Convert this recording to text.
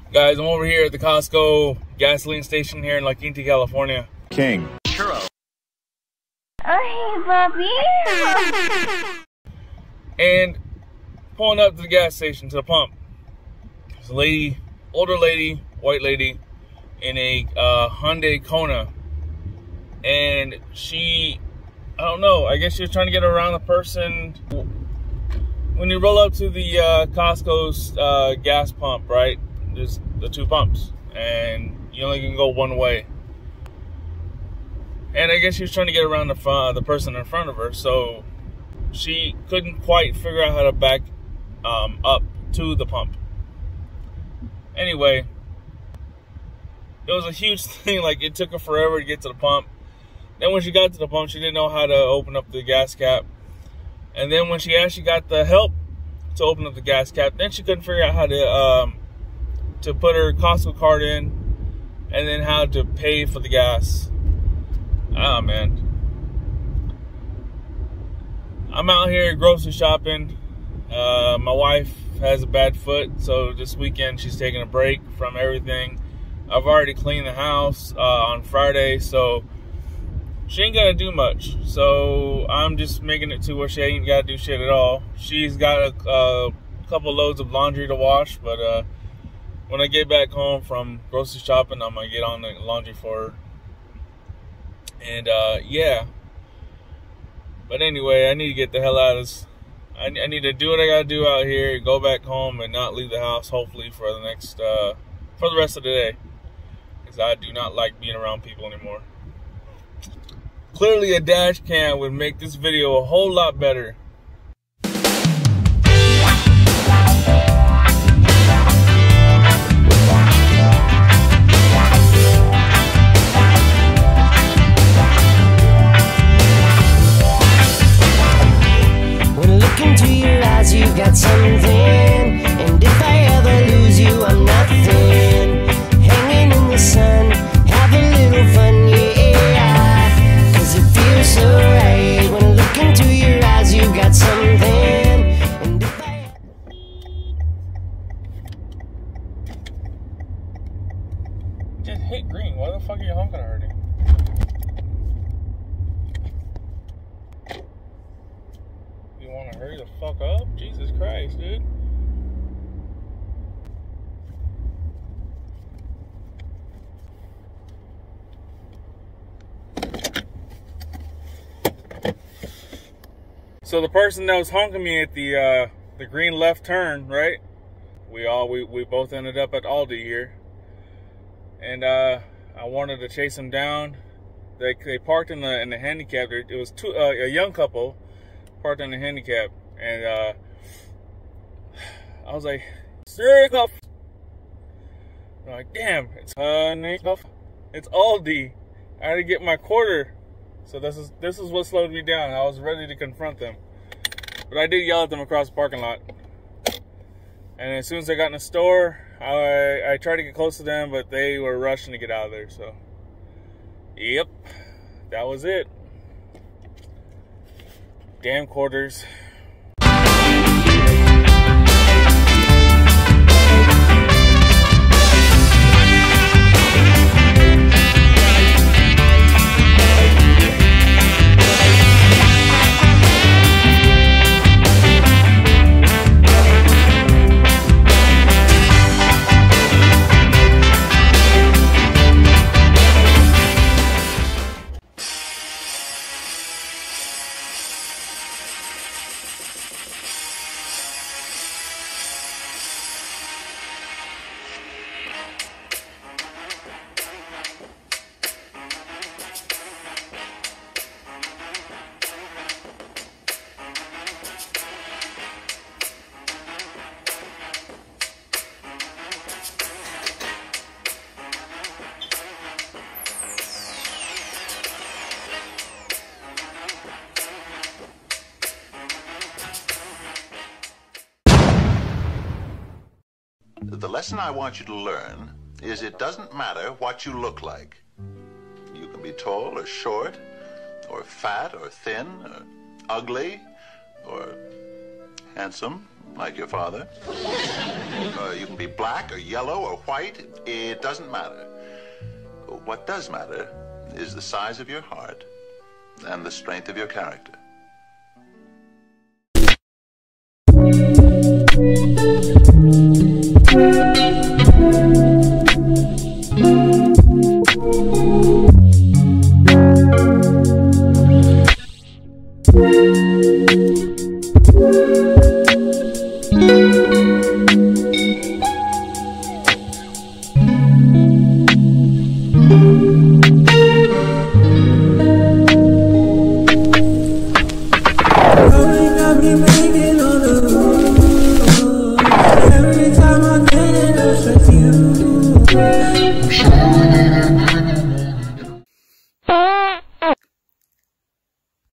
Guys, I'm over here at the Costco gasoline station here in La Quinta, California. King. Churro. Hey, Bobby. And pulling up to the gas station, to the pump. There's a lady, older lady, white lady, in a Hyundai Kona. And she, I don't know, I guess she was trying to get around the person. When you roll up to the Costco's gas pump, right? There's the two pumps, and you only can go one way. And I guess she was trying to get around the person in front of her, so she couldn't quite figure out how to back up to the pump. Anyway, it was a huge thing. Like, it took her forever to get to the pump. Then when she got to the pump, she didn't know how to open up the gas cap. And then when she actually got the help to open up the gas cap, then she couldn't figure out how to put her Costco card in, and then how to pay for the gas. Ah, man. I'm out here grocery shopping. My wife has a bad foot, so this weekend she's taking a break from everything. I've already cleaned the house on Friday, so she ain't gotta do much. So I'm just making it to where she ain't gotta do shit at all. She's got a couple loads of laundry to wash, but when I get back home from grocery shopping, I'm gonna get on the laundry for her. And yeah. But anyway, I need to get the hell out of this. I need to do what I gotta do out here, go back home, and not leave the house, hopefully, for the next for the rest of the day. Because I do not like being around people anymore. Clearly a dash cam would make this video a whole lot better. When look into your eyes, you got something. And if I ever lose you, I'm nothing. Hanging in the sun, have a little fun, yeah. Cause it feels so right. When I look into your eyes, you got something. And if I... Just hit green. Why the fuck are you honking already? You want to hurry the fuck up? Jesus Christ, dude. So the person that was honking me at the green left turn, right? We both ended up at Aldi here, and I wanted to chase them down. They parked in the handicap. It was a young couple parked in the handicap, and I was like, "Sir, cuff." I'm like, "Damn, it's Aldi." I had to get my quarter. So this is what slowed me down. I was ready to confront them, but I did yell at them across the parking lot. And as soon as I got in the store, I tried to get close to them, but they were rushing to get out of there. So, yep, that was it. Damn quarters. The lesson I want you to learn is it doesn't matter what you look like. You can be tall or short, or fat or thin, or ugly, or handsome. like your father. You can be black or yellow or white. It doesn't matter. What does matter is the size of your heart and the strength of your character. Rolling on me, baby.